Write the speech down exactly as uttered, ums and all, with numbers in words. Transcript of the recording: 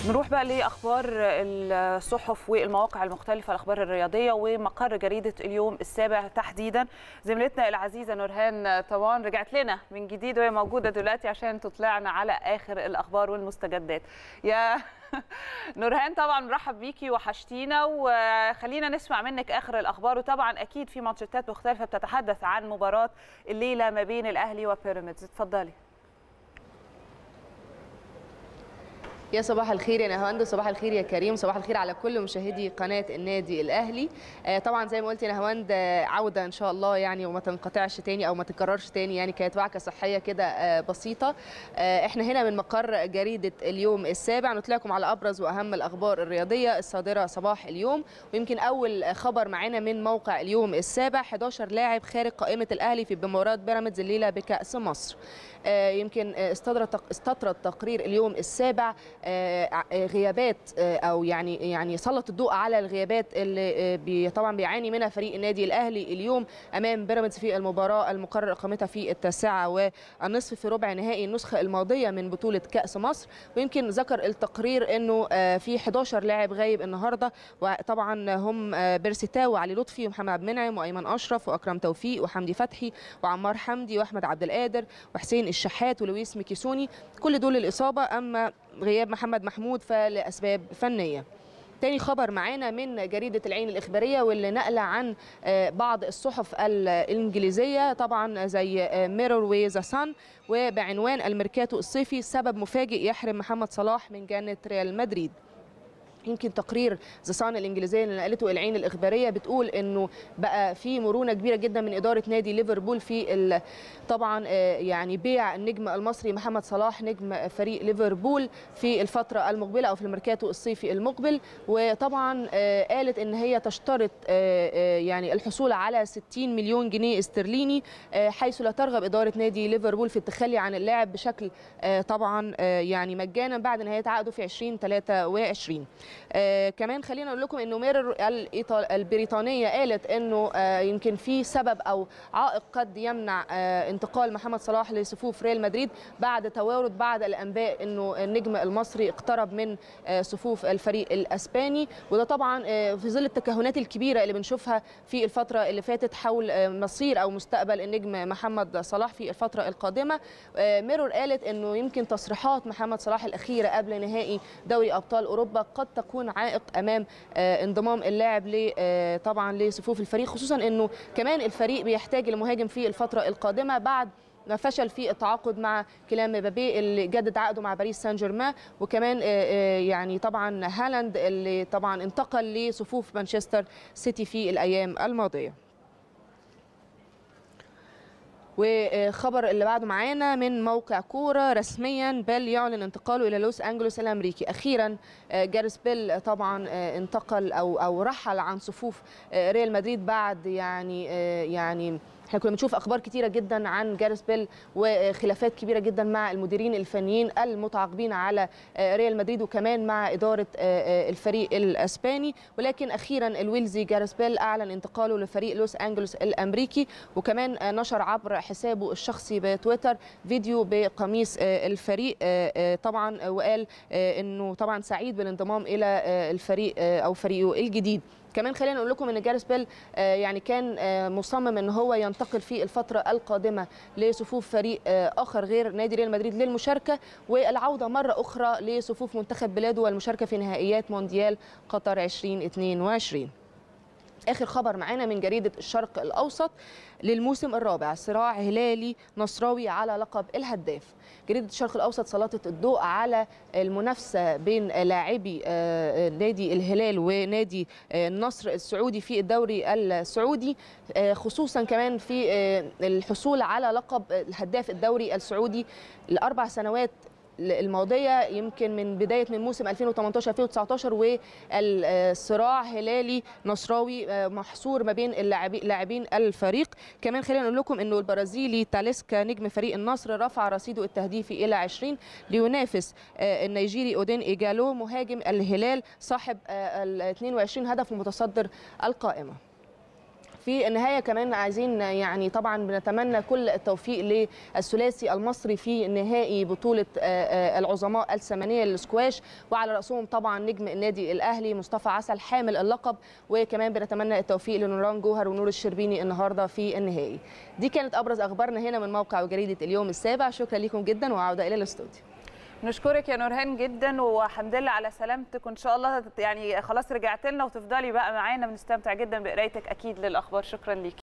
نروح بقى لاخبار الصحف والمواقع المختلفه، الاخبار الرياضيه ومقر جريده اليوم السابع تحديدا. زميلتنا العزيزه نورهان طوان رجعت لنا من جديد وهي موجوده دلوقتي عشان تطلعنا على اخر الاخبار والمستجدات. يا نورهان طبعا مرحب بيكي، وحشتينا، وخلينا نسمع منك اخر الاخبار. وطبعا اكيد في ماتشات مختلفه بتتحدث عن مباراه الليله ما بين الاهلي وبيراميدز. اتفضلي. يا صباح الخير يا نهاوند، صباح الخير يا كريم، صباح الخير على كل مشاهدي قناه النادي الاهلي. آه طبعا زي ما قلت يا نهاوند، آه عوده ان شاء الله يعني وما تنقطعش تاني او ما تتكررش تاني، يعني كانت وعكه صحيه كده آه بسيطه. آه احنا هنا من مقر جريده اليوم السابع نطلعكم على ابرز واهم الاخبار الرياضيه الصادره صباح اليوم. ويمكن اول خبر معانا من موقع اليوم السابع، إحدى عشر لاعب خارج قائمه الاهلي في مباراه بيراميدز الليله بكاس مصر. آه يمكن استطرد تقرير اليوم السابع غيابات او يعني يعني سلط الضوء على الغيابات اللي بي طبعا بيعاني منها فريق النادي الاهلي اليوم امام بيراميدز في المباراه المقرر اقامتها في التاسعه والنصف في ربع نهائي النسخه الماضيه من بطوله كاس مصر. ويمكن ذكر التقرير انه في إحدى عشر لاعب غايب النهارده، وطبعا هم بيرسيتاو وعلي لطفي ومحمد عبد المنعم وايمن اشرف واكرم توفيق وحمدي فتحي وعمار حمدي واحمد عبد القادر وحسين الشحات ولويس ميكيسوني، كل دول الاصابه. اما غياب محمد محمود فلأسباب فنية. تاني خبر معانا من جريدة العين الإخبارية واللي نقل عن بعض الصحف الإنجليزية طبعا زي ميرور وذا سان، وبعنوان الميركاتو الصيفي سبب مفاجئ يحرم محمد صلاح من جنة ريال مدريد. يمكن تقرير ذا سان الانجليزيه اللي نقلته العين الاخباريه بتقول انه بقى في مرونه كبيره جدا من اداره نادي ليفربول في طبعا يعني بيع النجم المصري محمد صلاح نجم فريق ليفربول في الفتره المقبله او في الميركاتو الصيفي المقبل. وطبعا قالت ان هي تشترط يعني الحصول على ستين مليون جنيه استرليني، حيث لا ترغب اداره نادي ليفربول في التخلي عن اللاعب بشكل طبعا يعني مجانا بعد نهايه عقده في ألفين وثلاثة وعشرين. آه كمان خلينا نقول لكم انه ميرور البريطانيه قالت انه آه يمكن في سبب او عائق قد يمنع آه انتقال محمد صلاح لصفوف ريال مدريد بعد توارد بعض الانباء انه النجم المصري اقترب من آه صفوف الفريق الاسباني، وده طبعا آه في ظل التكهنات الكبيره اللي بنشوفها في الفتره اللي فاتت حول آه مصير او مستقبل النجم محمد صلاح في الفتره القادمه. آه ميرور قالت انه يمكن تصريحات محمد صلاح الاخيره قبل نهائي دوري ابطال اوروبا قد تكون عائق امام انضمام اللاعب طبعا لصفوف الفريق، خصوصا انه كمان الفريق بيحتاج لمهاجم في الفتره القادمه بعد ما فشل في التعاقد مع كيليان مبابي اللي جدد عقده مع باريس سان جيرمان، وكمان يعني طبعا هالاند اللي طبعا انتقل لصفوف مانشستر سيتي في الايام الماضيه. وخبر اللي بعده معانا من موقع كوره، رسميا بيل يعلن انتقاله الى لوس انجلوس الامريكي. اخيرا جاريث بيل طبعا انتقل او او رحل عن صفوف ريال مدريد بعد يعني يعني احنا كنا بنشوف اخبار كتيره جدا عن جاريث بيل وخلافات كبيره جدا مع المديرين الفنيين المتعاقبين على ريال مدريد وكمان مع اداره الفريق الاسباني، ولكن اخيرا الويلزي جاريث بيل اعلن انتقاله لفريق لوس انجلوس الامريكي، وكمان نشر عبر حسابه الشخصي بتويتر فيديو بقميص الفريق طبعا، وقال انه طبعا سعيد بالانضمام الى الفريق او فريقه الجديد. كمان خلينا نقول لكم ان جاريث بيل يعني كان مصمم ان هو ينتقل في الفتره القادمه لصفوف فريق اخر غير نادي ريال مدريد للمشاركه والعوده مره اخرى لصفوف منتخب بلاده والمشاركه في نهائيات مونديال قطر ألفين واثنين وعشرين. آخر خبر معانا من جريدة الشرق الأوسط، للموسم الرابع صراع هلالي نصراوي على لقب الهداف. جريدة الشرق الأوسط سلطت الضوء على المنافسة بين لاعبي نادي الهلال ونادي النصر السعودي في الدوري السعودي، خصوصا كمان في الحصول على لقب الهداف الدوري السعودي الأربع سنوات الماضيه، يمكن من بدايه من موسم ألفين وثمانية عشر ألفين وتسعة عشر، والصراع هلالي نصراوي محصور ما بين اللاعبين الفريق. كمان خلينا نقول لكم انه البرازيلي تاليسكا نجم فريق النصر رفع رصيده التهديفي الى عشرين لينافس النيجيري اودين ايجالو مهاجم الهلال صاحب ال اثنين وعشرين هدف ومتصدر القائمه. في النهايه كمان عايزين يعني طبعا بنتمنى كل التوفيق للثلاثي المصري في نهائي بطوله العظماء الثمانيه للسكواش، وعلى راسهم طبعا نجم النادي الاهلي مصطفى عسل حامل اللقب، وكمان بنتمنى التوفيق لنوران جوهر ونور الشربيني النهارده في النهائي. دي كانت ابرز اخبارنا هنا من موقع وجريده اليوم السابع. شكرا لكم جدا وعوده الى الاستوديو. نشكرك يا نورهان جدا والحمد لله على سلامتك، وان شاء الله يعني خلاص رجعت لنا وتفضلي بقى معانا، بنستمتع جدا بقرايتك اكيد للاخبار. شكرا ليكي.